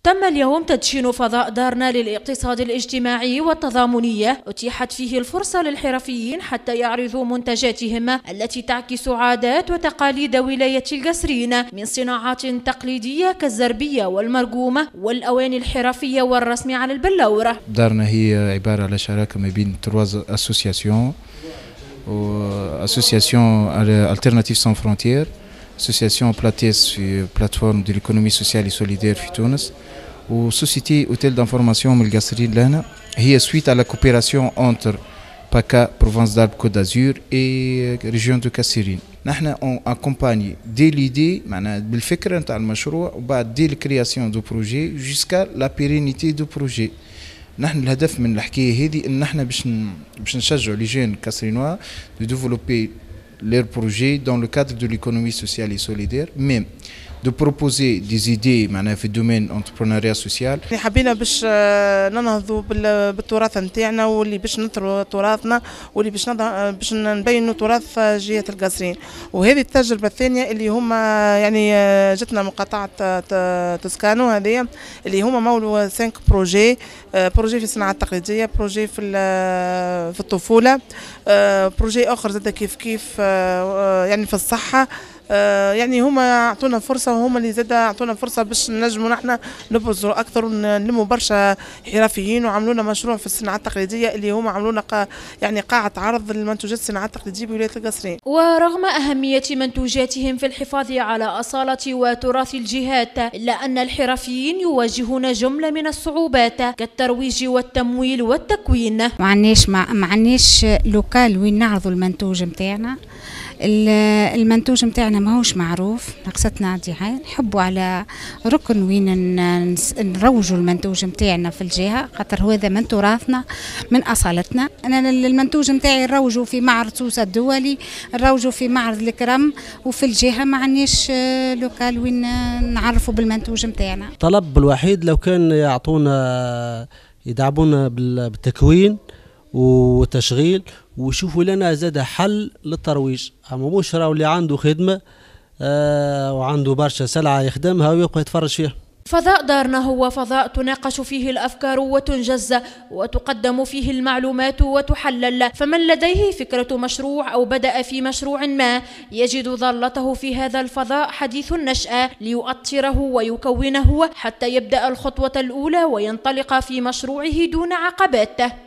تم اليوم تدشين فضاء دارنا للاقتصاد الاجتماعي والتضامنية، أتيحت فيه الفرصة للحرفيين حتى يعرضوا منتجاتهم التي تعكس عادات وتقاليد ولاية القصرين من صناعات تقليدية كالزربية والمرقومة والأواني الحرفية والرسم على البلورة. دارنا هي عبارة على شراكة ما بين 3 أسوسياسيون أسوسياسيون Alternative Sans Frontières، أسوسياسيون بلاتيس في بلاتفورم دو ليكونومي سوسيال سوليدير في تونس، وسوسيتي اوتيل دانفورماسيون من القصرين لهنا. هي سويت على كوبيراسيون انتر باكا بروفانس دالب كوت دازور اي ريجيون دو كاسيرين. نحن اون اكومباني دي ليدي معناها بالفكره نتاع المشروع، وبعد دي الكرياسيون دو بروجي جوسكا لا بيرينيتي دو بروجي. نحن الهدف من الحكايه هذه ان نحن باش نشجعوا لي جون كاسرينوا دو ديفلوبي leurs projets dans le cadre de l'économie sociale et solidaire, même de proposer des idées في الدومين entrepreneuriat social. حبينا باش ننهضوا بالتراث نتاعنا، واللي باش نثروا تراثنا، واللي باش نبينوا تراث جهة القصرين. وهذه التجربة الثانية اللي هما يعني جتنا من قطاع توسكانو هذه، اللي هما مولوا 5 بروجي في الصناعة التقليدية، بروجي في الطفولة، بروجي آخر زاد كيف يعني في الصحة. يعني هما اعطونا فرصه، وهما اللي زاد اعطونا فرصه باش نجموا نحن نبرزوا اكثر ونلموا برشا حرفيين، وعملوا لنا مشروع في الصناعه التقليديه اللي هما عملوا لنا يعني قاعه عرض للمنتوجات الصناعه التقليديه بولايه القصرين. ورغم اهميه منتوجاتهم في الحفاظ على اصاله وتراث الجهات، الا ان الحرفيين يواجهون جمله من الصعوبات كالترويج والتمويل والتكوين. ما عندناش لوكال وين نعرضوا المنتوج نتاعنا. المنتوج متاعنا ماهوش معروف، ناقصتنا ديعاية. نحبوا على ركن وين نروجوا المنتوج متاعنا في الجهة، خاطر هذا من تراثنا من أصالتنا. أنا المنتوج متاعي نروجوا في معرض سوسة الدولي، نروجوا في معرض الكرم، وفي الجهة ما عندناش لوكال وين نعرفوا بالمنتوج متاعنا. الطلب الوحيد لو كان يعطونا يدعمونا بالتكوين وتشغيل، ويشوفوا لنا زاد حل للترويج. اما مش راهو اللي عنده خدمه وعنده برشا سلعه يخدمها ويبقى يتفرج فيها. فضاء دارنا هو فضاء تناقش فيه الأفكار وتنجز، وتقدم فيه المعلومات وتحلل. فمن لديه فكرة مشروع أو بدأ في مشروع ما يجد ظلته في هذا الفضاء حديث النشأة ليؤطره ويكونه حتى يبدأ الخطوة الأولى وينطلق في مشروعه دون عقبات.